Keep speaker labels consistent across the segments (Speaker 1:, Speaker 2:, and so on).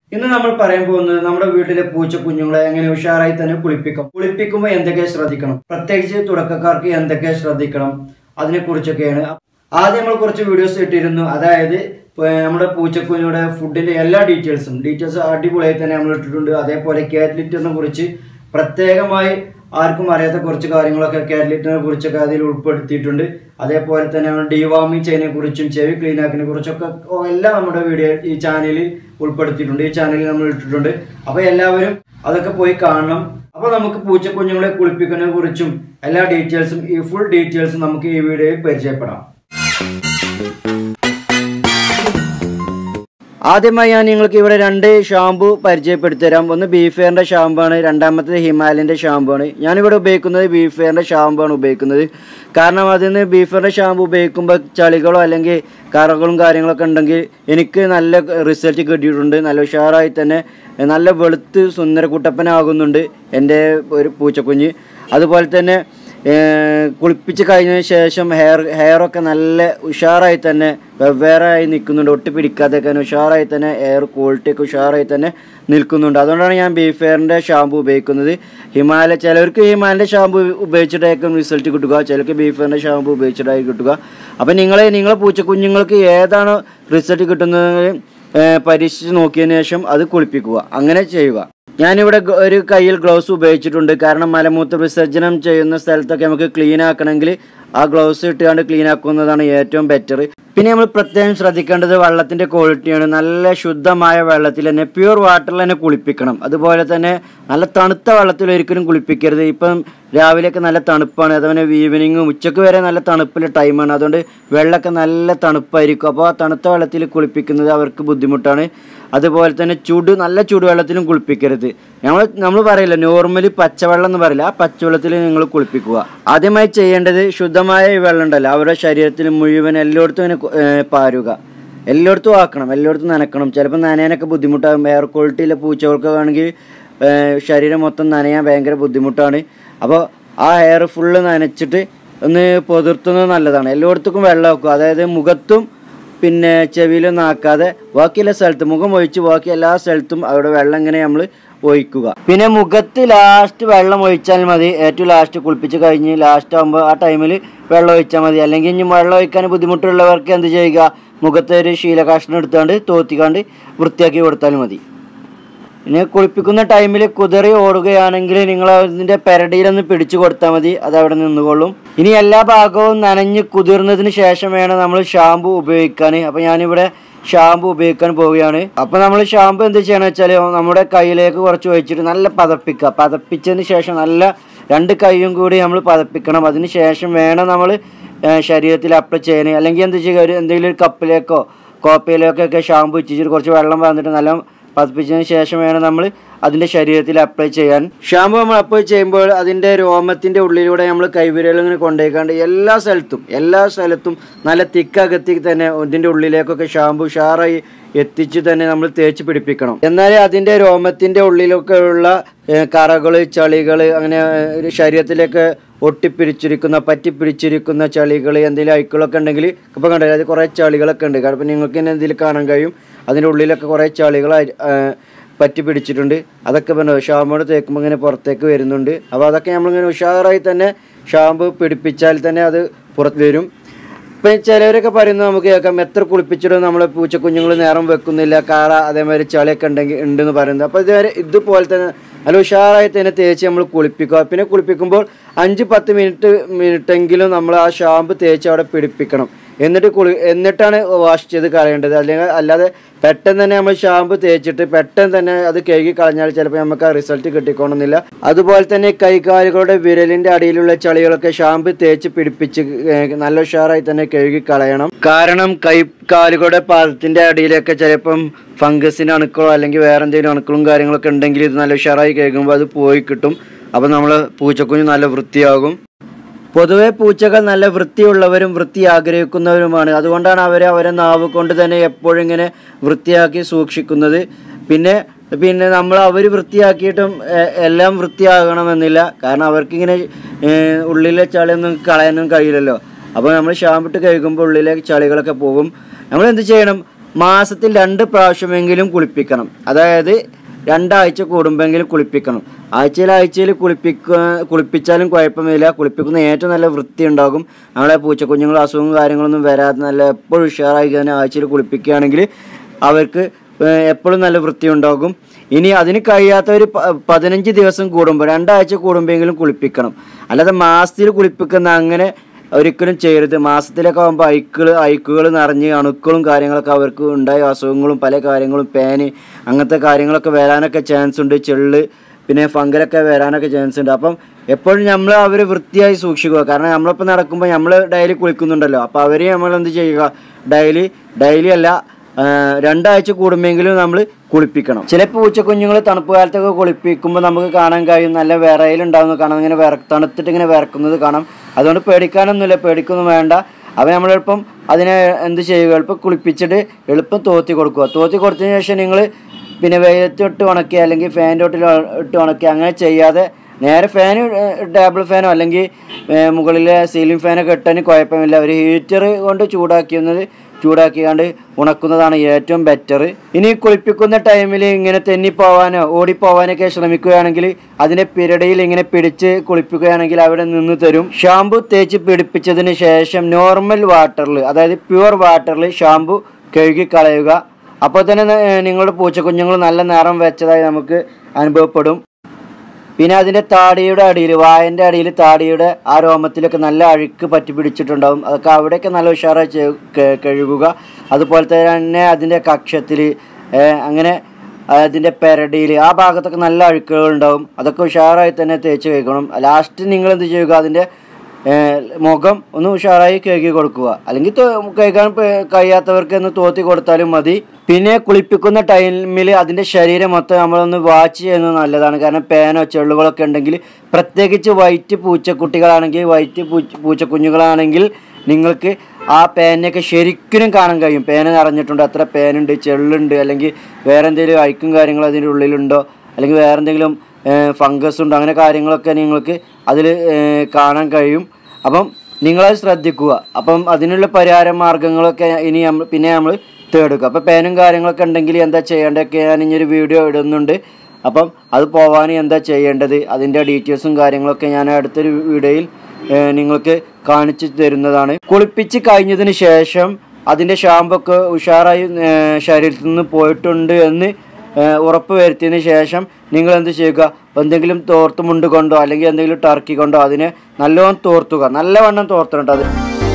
Speaker 1: ഇന്ന് നമ്മൾ പറയാൻ പോകുന്നത് നമ്മുടെ വീട്ടിലെ പൂച്ചക്കുഞ്ഞുങ്ങളെ എങ്ങനെ ഉഷാറായി തന്നെ കുളിപ്പിക്കുമ്പോൾ എന്തൊക്കെ ശ്രദ്ധിക്കണം, പ്രത്യേകിച്ച് തുടക്കക്കാർക്ക് എന്തൊക്കെ ശ്രദ്ധിക്കണം, അതിനെക്കുറിച്ചൊക്കെയാണ്. ആദ്യം നമ്മൾ കുറച്ച് വീഡിയോസ് ഇട്ടിരുന്നു. അതായത് നമ്മുടെ പൂച്ചക്കുഞ്ഞുങ്ങളുടെ ഫുഡിന്റെ എല്ലാ ഡീറ്റെയിൽസ് അടിപൊളിയായി തന്നെ നമ്മൾ ഇട്ടിട്ടുണ്ട്. അതേപോലെ കാറ്റ് ലിറ്ററിനെ കുറിച്ച് പ്രത്യേകമായി ആർക്കും അറിയാത്ത കുറച്ച് കാര്യങ്ങളൊക്കെ കാറ്റ് ലിറ്ററിനെ കുറിച്ചൊക്കെ അതിൽ ഉൾപ്പെടുത്തിയിട്ടുണ്ട്. അതേപോലെ തന്നെ നമ്മൾ ഡീവാമിങ് ചെയ്യുന്നതിനെ കുറിച്ചും ചെവി ക്ലീൻ ആക്കുന്നതിനെ കുറിച്ചൊക്കെ എല്ലാം നമ്മുടെ വീഡിയോ ഈ ചാനലിൽ ഉൾപ്പെടുത്തിയിട്ടുണ്ട്. ഈ ചാനലിൽ നമ്മൾ ഇട്ടിട്ടുണ്ട്. അപ്പോൾ എല്ലാവരും അതൊക്കെ പോയി കാണണം. അപ്പോൾ നമുക്ക് പൂച്ചക്കുഞ്ഞുങ്ങളെ കുളിപ്പിക്കുന്നതിനെ കുറിച്ചും എല്ലാ ഡീറ്റെയിൽസും ഈ ഫുൾ ഡീറ്റെയിൽസും നമുക്ക് ഈ വീഡിയോയിൽ പരിചയപ്പെടാം. ആദ്യമായി ഞാൻ നിങ്ങൾക്ക് ഇവിടെ 2 ഷാമ്പു പരിചയപ്പെടുത്തി തരാം. ഒന്ന് ബീഫെയറിൻ്റെ ഷാമ്പു ആണ്, രണ്ടാമത്തേത് ഹിമാലയൻ്റെ ഷാമ്പു ആണ്. ഞാനിവിടെ ഉപയോഗിക്കുന്നത് ബീഫെയറിൻ്റെ ഷാമ്പു ആണ് ഉപയോഗിക്കുന്നത്. കാരണം അതിന് ബീഫെയറിൻ്റെ ഷാമ്പു ഉപയോഗിക്കുമ്പോൾ ചളികളോ അല്ലെങ്കിൽ കറകളും കാര്യങ്ങളൊക്കെ ഉണ്ടെങ്കിൽ എനിക്ക് നല്ല റിസൾട്ട് കിട്ടിയിട്ടുണ്ട്. നല്ല ഉഷാറായി തന്നെ നല്ല വെളുത്ത് സുന്ദരക്കുട്ടപ്പനാകുന്നുണ്ട് എൻ്റെ ഒരു പൂച്ചക്കുഞ്ഞ്. അതുപോലെ തന്നെ കുളിപ്പിച്ച് കഴിഞ്ഞതിന് ശേഷം ഹെയറൊക്കെ നല്ല ഉഷാറായി തന്നെ വെവ്വേറായി നിൽക്കുന്നുണ്ട്. ഒട്ടി പിടിക്കാതെയൊക്കെ ഉഷാറായി തന്നെ ഹെയർ ക്വാളിറ്റിയൊക്കെ ഉഷാറായി തന്നെ നിൽക്കുന്നുണ്ട്. അതുകൊണ്ടാണ് ഞാൻ ബീഫെയറിൻ്റെ ഷാമ്പു ഉപയോഗിക്കുന്നത്. ചിലർക്ക് ഹിമാലയൻ്റെ ഷാമ്പു ഉപയോഗിച്ചിട്ടായിരിക്കും റിസൾട്ട് കിട്ടുക, ചിലർക്ക് ബീഫെയറിൻ്റെ ഷാമ്പു ഉപയോഗിച്ചിട്ടായിരിക്കും കിട്ടുക. അപ്പം നിങ്ങളെ പൂച്ചക്കുഞ്ഞുങ്ങൾക്ക് ഏതാണ് റിസൾട്ട് കിട്ടുന്നത് പരീക്ഷിച്ച് നോക്കിയതിന് ശേഷം അത് കുളിപ്പിക്കുക. അങ്ങനെ ചെയ്യുക. ഞാനിവിടെ ഒരു കയ്യിൽ ഗ്ലൗസ് ഉപയോഗിച്ചിട്ടുണ്ട്. കാരണം മലമൂത്ര വിസർജനം ചെയ്യുന്ന സ്ഥലത്തൊക്കെ നമുക്ക് ക്ലീൻ ആക്കണമെങ്കിൽ ആ ഗ്ലൗസ് ഇട്ടുകൊണ്ട് ക്ലീൻ ആക്കുന്നതാണ് ഏറ്റവും ബെറ്റർ. പിന്നെ നമ്മൾ പ്രത്യേകം ശ്രദ്ധിക്കേണ്ടത് വെള്ളത്തിൻ്റെ ക്വാളിറ്റിയാണ്. നല്ല ശുദ്ധമായ വെള്ളത്തിൽ തന്നെ പ്യൂർ വാട്ടറിൽ തന്നെ കുളിപ്പിക്കണം. അതുപോലെ തന്നെ നല്ല തണുത്ത വെള്ളത്തിൽ ഒരിക്കലും കുളിപ്പിക്കരുത്. ഇപ്പം രാവിലെയൊക്കെ നല്ല തണുപ്പാണ്, അതുപോലെ ഈവനിങ്ങും ഉച്ചയ്ക്ക് വരെ നല്ല തണുപ്പിലെ ടൈമാണ്. അതുകൊണ്ട് വെള്ളമൊക്കെ നല്ല തണുപ്പായിരിക്കും. അപ്പോൾ ആ തണുത്ത വെള്ളത്തിൽ കുളിപ്പിക്കുന്നത് അവർക്ക് ബുദ്ധിമുട്ടാണ്. അതുപോലെ തന്നെ നല്ല ചൂടുവെള്ളത്തിലും കുളിപ്പിക്കരുത്. നമ്മൾ പറയില്ല നോർമലി പച്ചവെള്ളം എന്ന് പറയില്ല, ആ പച്ചവെള്ളത്തിൽ നിങ്ങൾ കുളിപ്പിക്കുക. ആദ്യമായി ചെയ്യേണ്ടത് ശുദ്ധമായ ഈ വെള്ളം ഉണ്ടല്ലോ അവരുടെ ശരീരത്തിൽ മുഴുവൻ എല്ലായിടത്തും ഇങ്ങനെ പാരുക. എല്ലായിടത്തും ആക്കണം, എല്ലായിടത്തും നനക്കണം. ചിലപ്പോൾ നനയാനൊക്കെ ബുദ്ധിമുട്ടാകും. ഹെയർ ക്വാളിറ്റിയിലെ പൂച്ചകൾക്കൊക്കെ ആണെങ്കിൽ ശരീരം മൊത്തം നനയാൻ ഭയങ്കര ബുദ്ധിമുട്ടാണ്. അപ്പോൾ ആ ഹെയർ ഫുള്ള് നനച്ചിട്ട് ഒന്ന് പൊതിർത്തുന്നത് നല്ലതാണ്. എല്ലായിടത്തും വെള്ളം വെക്കുക. അതായത് മുഖത്തും പിന്നെ ചെവിയിലൊന്നും ആക്കാതെ ബാക്കിയെല്ലാ സ്ഥലത്തും മുഖം ഒഴിച്ച് ബാക്കി എല്ലാ സ്ഥലത്തും അവിടെ വെള്ളം ഇങ്ങനെ നമ്മൾ ഒഴിക്കുക. പിന്നെ മുഖത്ത് ലാസ്റ്റ് വെള്ളം ഒഴിച്ചാൽ മതി. ഏറ്റവും ലാസ്റ്റ് കുളിപ്പിച്ച് കഴിഞ്ഞ് ലാസ്റ്റ് ആകുമ്പോൾ ആ ടൈമിൽ വെള്ളം ഒഴിച്ചാൽ മതി. അല്ലെങ്കിൽ ഇനി വെള്ളം ഒഴിക്കാൻ ബുദ്ധിമുട്ടുള്ളവർക്ക് എന്ത് ചെയ്യുക, മുഖത്തെ ഒരു ശീലകഷ്ണം എടുത്തുകൊണ്ട് തോത്തിക്കാണ്ട് വൃത്തിയാക്കി കൊടുത്താൽ മതി. പിന്നെ കുളിപ്പിക്കുന്ന ടൈമിൽ കുതിറി ഓടുകയാണെങ്കിൽ നിങ്ങൾ അതിൻ്റെ പെരടിയിലൊന്ന് പിടിച്ചു കൊടുത്താൽ മതി, അതവിടെ നിന്നുകൊള്ളും. ഇനി എല്ലാ ഭാഗവും നനഞ്ഞ് കുതിർന്നതിന് ശേഷം വേണം നമ്മൾ ഷാമ്പു ഉപയോഗിക്കാൻ. അപ്പോൾ ഞാനിവിടെ ഷാമ്പു ഉപയോഗിക്കാൻ പോവുകയാണ്. അപ്പോൾ നമ്മൾ ഷാമ്പു എന്ത് ചെയ്യണമെന്ന് വെച്ചാൽ നമ്മുടെ കയ്യിലേക്ക് കുറച്ച് ഒഴിച്ചിട്ട് നല്ല പതപ്പിക്കുക. പതപ്പിച്ചതിന് ശേഷം നല്ല 2 കൈയും കൂടി നമ്മൾ പതപ്പിക്കണം. അതിന് ശേഷം വേണം നമ്മൾ ശരീരത്തിൽ അപ്ലൈ ചെയ്യാൻ. അല്ലെങ്കിൽ എന്ത് ചെയ്യുക, എന്തെങ്കിലും ഒരു കപ്പിലേക്കോ കോപ്പയിലേക്കൊക്കെ ഷാമ്പു വെച്ചിട്ട് കുറച്ച് വെള്ളം വന്നിട്ട് നല്ല പതിപ്പിച്ചതിന് ശേഷം വേണം നമ്മൾ അതിൻ്റെ ശരീരത്തിൽ അപ്ലൈ ചെയ്യാൻ. ഷാമ്പു നമ്മൾ അപ്ലൈ ചെയ്യുമ്പോൾ അതിൻ്റെ രോമത്തിൻ്റെ ഉള്ളിലൂടെ നമ്മൾ കൈവിരൽ ഇങ്ങനെ കൊണ്ടുപോയിക്കാണ്ട് എല്ലാ സ്ഥലത്തും നല്ല തിക്കകത്തി തന്നെ ഇതിൻ്റെ ഉള്ളിലേക്കൊക്കെ ഷാമ്പു ഉഷാറായി എത്തിച്ച് തന്നെ നമ്മൾ തേച്ച് പിടിപ്പിക്കണം. എന്നാലേ അതിൻ്റെ രോമത്തിൻ്റെ ഉള്ളിലൊക്കെ ഉള്ള കറകൾ ചളികൾ അങ്ങനെ ശരീരത്തിലേക്ക് പറ്റിപ്പിടിച്ചിരിക്കുന്ന ചളികൾ എന്തെങ്കിലും അഴുക്കുകളൊക്കെ ഉണ്ടെങ്കിൽ ഇപ്പോൾ കണ്ടില്ല അത് കുറേ ചളികളൊക്കെ ഉണ്ട്. കാരണം നിങ്ങൾക്ക് തന്നെ എന്തെങ്കിലും കാണാൻ കഴിയും. അതിൻ്റെ ഉള്ളിലൊക്കെ കുറേ ചളികൾ പറ്റി പിടിച്ചിട്ടുണ്ട്. അതൊക്കെ ഷാമ്പു തേക്കുമ്പോൾ ഇങ്ങനെ പുറത്തേക്ക് വരുന്നുണ്ട്. അപ്പോൾ അതൊക്കെ നമ്മളിങ്ങനെ ഉഷാറായി തന്നെ ഷാമ്പു പിടിപ്പിച്ചാൽ തന്നെ അത് പുറത്ത് വരും. ഇപ്പം ചിലവരൊക്കെ പറയുന്നത് നമുക്ക് കേൾക്കാം, എത്ര കുളിപ്പിച്ചിട്ടും നമ്മളെ പൂച്ചക്കുഞ്ഞുങ്ങൾ നേരം വെക്കുന്നില്ല, കാറ അതേമാതിരി ചളിയൊക്കെ ഉണ്ടെന്ന് പറയുന്നത്. അപ്പോൾ ഇതുപോലെ തന്നെ നല്ല ഉഷാറായി തന്നെ തേച്ച് നമ്മൾ കുളിപ്പിക്കുക. പിന്നെ കുളിപ്പിക്കുമ്പോൾ 5-10 മിനിറ്റെങ്കിലും നമ്മൾ ആ ഷാമ്പു തേച്ച് അവിടെ പിടിപ്പിക്കണം. എന്നിട്ടാണ് വാഷ് ചെയ്ത് കളയേണ്ടത്. അല്ലാതെ പെട്ടെന്ന് തന്നെ നമ്മൾ ഷാമ്പു തേച്ചിട്ട് പെട്ടെന്ന് തന്നെ അത് കഴുകി കളഞ്ഞാൽ ചിലപ്പോൾ നമുക്ക് ആ റിസൾട്ട് കിട്ടിക്കോണമെന്നില്ല. അതുപോലെ തന്നെ കൈകാലുകളുടെ വിരലിൻ്റെ അടിയിലുള്ള ചളികളൊക്കെ ഷാമ്പു തേച്ച് പിടിപ്പിച്ച് നല്ല ഉഷാറായി തന്നെ കഴുകി കളയണം. കാരണം കൈകാലുകളുടെ പാദത്തിൻ്റെ അടിയിലൊക്കെ ചിലപ്പം ഫംഗസിൻ്റെ അണുക്കളോ അല്ലെങ്കിൽ വേറെ എന്തെങ്കിലും അണുക്കളും കാര്യങ്ങളൊക്കെ ഉണ്ടെങ്കിൽ ഇത് നല്ല ഉഷാറായി കഴുകുമ്പോൾ അത് പോയി കിട്ടും. അപ്പോൾ നമ്മൾ പൂച്ചക്കുഞ്ഞ് നല്ല വൃത്തിയാകും. പൊതുവെ പൂച്ചകൾ നല്ല വൃത്തിയുള്ളവരും വൃത്തി ആഗ്രഹിക്കുന്നവരുമാണ്. അതുകൊണ്ടാണ് അവരെ നാവ് കൊണ്ട് തന്നെ എപ്പോഴും ഇങ്ങനെ വൃത്തിയാക്കി സൂക്ഷിക്കുന്നത്. പിന്നെ അവർ വൃത്തിയാക്കിയിട്ടും എല്ലാം വൃത്തിയാകണമെന്നില്ല. കാരണം അവർക്കിങ്ങനെ ഉള്ളിലെ ചളിയൊന്നും കളയാനൊന്നും കഴിയില്ലല്ലോ. അപ്പോൾ നമ്മൾ ഷാമ്പിട്ട് കഴുകുമ്പോൾ ഉള്ളിലെ ചളികളൊക്കെ പോകും. നമ്മൾ എന്ത് ചെയ്യണം, മാസത്തിൽ 2 പ്രാവശ്യമെങ്കിലും കുളിപ്പിക്കണം. അതായത് 2 ആഴ്ച കൂടുമ്പോഴെങ്കിലും കുളിപ്പിക്കണം. ആഴ്ചയിൽ കുളിപ്പിച്ചാലും കുഴപ്പമില്ല. കുളിപ്പിക്കുന്ന ഏറ്റവും നല്ല വൃത്തി ഉണ്ടാകും. നമ്മളെ പൂച്ചക്കുഞ്ഞുങ്ങൾ അസുഖവും കാര്യങ്ങളൊന്നും വരാതെ നല്ല എപ്പോഴും ഉഷാറായി തന്നെ ആഴ്ചയിൽ കുളിപ്പിക്കുകയാണെങ്കിൽ അവർക്ക് എപ്പോഴും നല്ല വൃത്തി ഉണ്ടാകും. ഇനി അതിന് കഴിയാത്തവർ 15 ദിവസം കൂടുമ്പോൾ 2 ആഴ്ച കൂടുമ്പോഴെങ്കിലും കുളിപ്പിക്കണം. അല്ലാതെ മാസത്തിൽ കുളിപ്പിക്കുന്ന അങ്ങനെ ഒരിക്കലും ചെയ്യരുത്. മാസത്തിലൊക്കെ ആകുമ്പോൾ അഴുക്കുകൾ നിറഞ്ഞ് അണുക്കളും കാര്യങ്ങളൊക്കെ അവർക്ക് ഉണ്ടായ അസുഖങ്ങളും പല കാര്യങ്ങളും പേന് അങ്ങനത്തെ കാര്യങ്ങളൊക്കെ വരാനൊക്കെ ചാൻസ് ഉണ്ട്. ചെള്ള് പിന്നെ ഫംഗലൊക്കെ വരാനൊക്കെ ചാൻസ് ഉണ്ട്. അപ്പം എപ്പോഴും നമ്മൾ അവർ വൃത്തിയായി സൂക്ഷിക്കുക. കാരണം നമ്മളിപ്പോൾ നടക്കുമ്പോൾ നമ്മൾ ഡെയിലി കുളിക്കുന്നുണ്ടല്ലോ. അപ്പോൾ അവർ നമ്മൾ എന്ത് ചെയ്യുക, ഡെയിലി അല്ല 2 ആഴ്ച കൂടുമ്പോഴെങ്കിലും നമ്മൾ കുളിപ്പിക്കണം. ചില പൂച്ചക്കുഞ്ഞുങ്ങൾ തണുപ്പ് കാലത്തൊക്കെ കുളിപ്പിക്കുമ്പോൾ നമുക്ക് കാണാൻ കഴിയും, നല്ല വിറയിലുണ്ടാകുന്നത് കാണാം, ഇങ്ങനെ തണുത്തിട്ട് ഇങ്ങനെ വിറക്കുന്നത് കാണാം. അതുകൊണ്ട് പേടിക്കാനൊന്നുമില്ല, പേടിക്കൊന്നും വേണ്ട. അപ്പോൾ നമ്മളെളുപ്പം അതിനെ എന്ത് ചെയ്യുക, എളുപ്പം കുളിപ്പിച്ചിട്ട് എളുപ്പം തോത്തി കൊടുക്കുക. തോത്തി കൊടുത്തതിന് ശേഷം നിങ്ങൾ പിന്നെ വെയിലത്തിട്ട് ഉണക്കുക അല്ലെങ്കിൽ ഫാനിൻ്റെ ഇട്ട് ഉണക്കുക. അങ്ങനെ ചെയ്യാതെ നേരെ ടേബിൾ ഫാനോ അല്ലെങ്കിൽ മുകളിലെ സീലിംഗ് ഫാനൊക്കെ ഇട്ടതിന് കുഴപ്പമില്ല. ഒരു ഹീറ്റർ കൊണ്ട് ചൂടാക്കിയാണ്ട് ഉണക്കുന്നതാണ് ഏറ്റവും ബെറ്റർ. ഇനി കുളിപ്പിക്കുന്ന ടൈമിൽ ഇങ്ങനെ തെന്നിപ്പോവാനോ ഓടിപ്പോവാനൊക്കെ ശ്രമിക്കുകയാണെങ്കിൽ അതിൻ്റെ പിരടിയിൽ ഇങ്ങനെ പിടിച്ച് കുളിപ്പിക്കുകയാണെങ്കിൽ അവിടെ നിന്ന് തരും. ഷാമ്പു തേച്ച് പിടിപ്പിച്ചതിന് ശേഷം നോർമൽ വാട്ടറിൽ, അതായത് പ്യുവർ വാട്ടറിൽ ഷാമ്പു കഴുകി കളയുക. അപ്പോൾ തന്നെ നിങ്ങളുടെ പൂച്ചക്കുഞ്ഞുങ്ങൾ നല്ല നിറം വെച്ചതായി നമുക്ക് അനുഭവപ്പെടും. പിന്നെ അതിൻ്റെ താടിയുടെ അടിയിൽ, വായൻ്റെ അടിയിൽ താടിയുടെ ആ രോമത്തിലൊക്കെ നല്ല അഴുക്ക് പറ്റി പിടിച്ചിട്ടുണ്ടാകും. അതൊക്കെ അവിടെയൊക്കെ നല്ല ഉഷാറായി കഴുകുക. അതുപോലെ തന്നെ അതിൻ്റെ കക്ഷത്തിൽ അങ്ങനെ അതിൻ്റെ പെരടിയിൽ ആ ഭാഗത്തൊക്കെ നല്ല അഴുക്കുകൾ ഉണ്ടാകും. അതൊക്കെ ഉഷാറായി തന്നെ തേച്ച് കഴിക്കണം. ലാസ്റ്റ് നിങ്ങൾ എന്ത് ചെയ്യുക, അതിൻ്റെ മുഖം ഒന്ന് ഉഷാറായി കഴുകി കൊടുക്കുക. അല്ലെങ്കിൽ കഴുകാൻ കഴിയാത്തവർക്ക് ഒന്ന് തോത്തി കൊടുത്താലും മതി. പിന്നെ കുളിപ്പിക്കുന്ന ടൈമിൽ അതിൻ്റെ ശരീരം മൊത്തം നമ്മളൊന്ന് വാച്ച് ചെയ്യുന്നത് നല്ലതാണ്. കാരണം പേനോ ചെള്ളുകളൊക്കെ ഉണ്ടെങ്കിൽ, പ്രത്യേകിച്ച് വൈറ്റ് പൂച്ചക്കുട്ടികളാണെങ്കിൽ, വൈറ്റ് പൂച്ചക്കുഞ്ഞുങ്ങളാണെങ്കിൽ നിങ്ങൾക്ക് ആ പേനയൊക്കെ ശരിക്കും കാണാൻ കഴിയും. പേന നിറഞ്ഞിട്ടുണ്ട്, അത്ര പേനുണ്ട്, ചെള്ളുണ്ട്, അല്ലെങ്കിൽ വേറെ എന്തെങ്കിലും അഴുക്കും കാര്യങ്ങളും അതിൻ്റെ ഉള്ളിലുണ്ടോ, അല്ലെങ്കിൽ വേറെ എന്തെങ്കിലും ഫംഗസ് ഉണ്ടോ, അങ്ങനെ കാര്യങ്ങളൊക്കെ നിങ്ങൾക്ക് അതിൽ കാണാൻ കഴിയും. അപ്പം നിങ്ങളത് ശ്രദ്ധിക്കുക. അപ്പം അതിനുള്ള പരിഹാര മാർഗ്ഗങ്ങളൊക്കെ പിന്നെ നമ്മൾ തേടുക. അപ്പോൾ പേനും കാര്യങ്ങളൊക്കെ ഉണ്ടെങ്കിൽ എന്താ ചെയ്യേണ്ടതൊക്കെ ഞാൻ ഇനിയൊരു വീഡിയോ ഇടുന്നുണ്ട്. അപ്പം അത് പോവാൻ എന്താ ചെയ്യേണ്ടത് അതിൻ്റെ ഡീറ്റെയിൽസും കാര്യങ്ങളൊക്കെ ഞാൻ അടുത്തൊരു വീഡിയോയിൽ നിങ്ങൾക്ക് കാണിച്ചു തരുന്നതാണ്. കുളിപ്പിച്ച് കഴിഞ്ഞതിന് ശേഷം അതിൻ്റെ ഷാമ്പൊക്കെ ഉഷാറായി ശരീരത്തിൽ നിന്ന് പോയിട്ടുണ്ട് എന്ന് ഉറപ്പ് വരുത്തിയതിന് ശേഷം നിങ്ങൾ എന്ത് ചെയ്യുക, എന്തെങ്കിലും തോർത്തുമുണ്ട് കൊണ്ടോ അല്ലെങ്കിൽ എന്തെങ്കിലും ടർക്കി കൊണ്ടോ അതിനെ നല്ലോണം തോർത്തുക. നല്ലവണ്ണം തോർത്തണം അത്.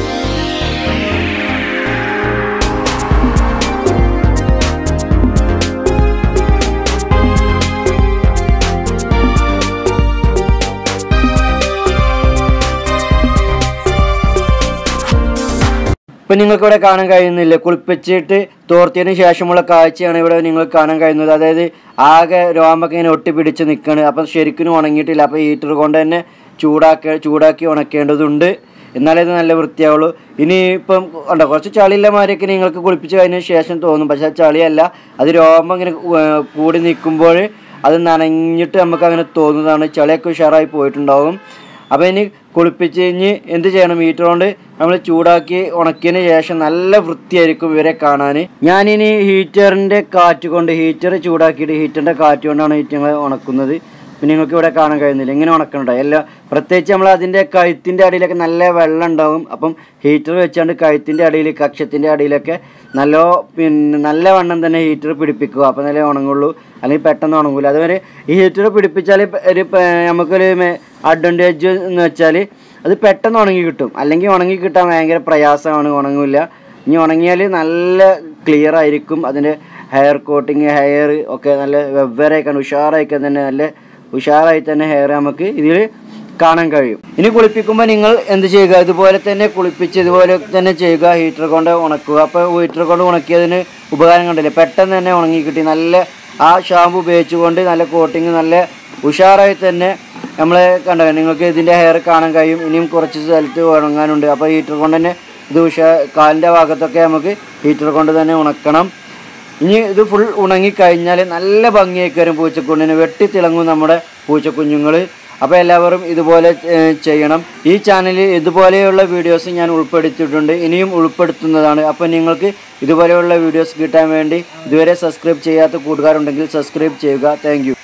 Speaker 1: ഇപ്പം നിങ്ങൾക്കിവിടെ കാണാൻ കഴിയുന്നില്ല, കുളിപ്പിച്ചിട്ട് തോർത്തിയതിന് ശേഷമുള്ള കാഴ്ചയാണ് ഇവിടെ നിങ്ങൾക്ക് കാണാൻ കഴിയുന്നത്. അതായത് ആകെ രോമൊക്കെ ഇങ്ങനെ ഒട്ടിപ്പിടിച്ച് നിൽക്കുകയാണ്. അപ്പം ശരിക്കും ഉണങ്ങിയിട്ടില്ല. അപ്പോൾ ഹീറ്റർ കൊണ്ട് തന്നെ ചൂടാക്കി ഉണക്കേണ്ടതുണ്ട്. എന്നാലേ ഇത് നല്ല വൃത്തിയാവുള്ളൂ. ഇനിയിപ്പം ഉണ്ടോ കുറച്ച് ചളിയില്ലമാരൊക്കെ നിങ്ങൾക്ക് കുളിപ്പിച്ച് കഴിഞ്ഞതിന് ശേഷം തോന്നും. പക്ഷേ ചളിയല്ല, അത് രോമം ഇങ്ങനെ കൂടി നിൽക്കുമ്പോൾ അത് നനഞ്ഞിട്ട് നമുക്ക് അങ്ങനെ തോന്നുന്നതാണ്. ചളിയൊക്കെ ഉഷാറായി പോയിട്ടുണ്ടാകും. അപ്പോൾ ഇനി കുളിപ്പിച്ച് കഴിഞ്ഞ് എന്ത് ചെയ്യണം, ഹീറ്റർ കൊണ്ട് നമ്മൾ ചൂടാക്കി ഉണക്കിയതിന് ശേഷം നല്ല വൃത്തിയായിരിക്കും ഇവരെ കാണാൻ. ഞാനിനി ഹീറ്ററിൻ്റെ കാറ്റ് കൊണ്ട്, ഹീറ്റർ ചൂടാക്കിയിട്ട് ഹീറ്ററിൻ്റെ കാറ്റ് കൊണ്ടാണ് ഹീറ്റർ ഉണക്കുന്നത്. പിന്നെ നിങ്ങൾക്ക് ഇവിടെ കാണാൻ കഴിയുന്നില്ല, ഇങ്ങനെ ഉണക്കണ്ട എല്ലാം. പ്രത്യേകിച്ച് നമ്മൾ അതിൻ്റെ കഴുത്തിൻ്റെ അടിയിലൊക്കെ നല്ല വെള്ളം ഉണ്ടാകും. അപ്പം ഹീറ്റർ വെച്ചാണ്ട് കഴുത്തിൻ്റെ അടിയിൽ, കക്ഷത്തിൻ്റെ അടിയിലൊക്കെ നല്ല വണ്ണം തന്നെ ഹീറ്റർ പിടിപ്പിക്കുക. അപ്പോൾ നല്ല ഉണങ്ങുള്ളൂ, അല്ലെങ്കിൽ പെട്ടെന്ന് ഉണങ്ങില്ല. അതുവരെ ഈ ഹീറ്റർ പിടിപ്പിച്ചാൽ നമുക്കൊരു അഡ്വാൻറ്റേജ് എന്ന് വെച്ചാൽ അത് പെട്ടെന്ന് ഉണങ്ങി കിട്ടും. അല്ലെങ്കിൽ ഉണങ്ങി കിട്ടാൻ ഭയങ്കര പ്രയാസമാണ്, ഉണങ്ങില്ല. ഇനി ഉണങ്ങിയാൽ നല്ല ക്ലിയർ ആയിരിക്കും. അതിൻ്റെ ഹെയർ കോട്ടിങ്, ഹെയർ ഒക്കെ നല്ല വെവ്വേറെയൊക്കെ ഉഷാറായിക്കാൻ തന്നെ നല്ല ഉഷാറായി തന്നെ ഹെയർ നമുക്ക് ഇതിൽ കാണാൻ കഴിയും. ഇനി കുളിപ്പിക്കുമ്പോൾ നിങ്ങൾ എന്ത് ചെയ്യുക, ഇതുപോലെ തന്നെ കുളിപ്പിച്ച് ഇതുപോലെ തന്നെ ചെയ്യുക, ഹീറ്റർ കൊണ്ട് ഉണക്കുക. അപ്പോൾ ഹീറ്റർ കൊണ്ട് ഉണക്കിയതിന് ഉപകാരം കണ്ടില്ലേ, പെട്ടെന്ന് തന്നെ ഉണങ്ങി കിട്ടി. നല്ല ആ ഷാമ്പു ഉപയോഗിച്ചുകൊണ്ട് നല്ല കോട്ടിങ് നല്ല ഉഷാറായി തന്നെ നമ്മൾ കണ്ടത് നിങ്ങൾക്ക് ഇതിൻ്റെ ഹെയർ കാണാൻ കഴിയും. ഇനിയും കുറച്ച് സ്ഥലത്ത് ഉണങ്ങാനുണ്ട്. അപ്പോൾ ഹീറ്റർ കൊണ്ട് തന്നെ ഇത് കാലിൻ്റെ ഭാഗത്തൊക്കെ നമുക്ക് ഹീറ്റർ കൊണ്ട് തന്നെ ഉണക്കണം. ഇനി ഇത് ഫുൾ ഉണങ്ങിക്കഴിഞ്ഞാൽ നല്ല ഭംഗിയായി വരും പൂച്ചക്കുഞ്ഞിന്, വെട്ടിത്തിളങ്ങും നമ്മുടെ പൂച്ചക്കുഞ്ഞുങ്ങൾ. അപ്പോൾ എല്ലാവരും ഇതുപോലെ ചെയ്യണം. ഈ ചാനലിൽ ഇതുപോലെയുള്ള വീഡിയോസ് ഞാൻ ഉൾപ്പെടുത്തിയിട്ടുണ്ട്, ഇനിയും ഉൾപ്പെടുത്തുന്നതാണ്. അപ്പോൾ നിങ്ങൾക്ക് ഇതുപോലെയുള്ള വീഡിയോസ് കിട്ടാൻ വേണ്ടി ഇതുവരെ സബ്സ്ക്രൈബ് ചെയ്യാത്ത കൂട്ടുകാരുണ്ടെങ്കിൽ സബ്സ്ക്രൈബ് ചെയ്യുക. Thank U.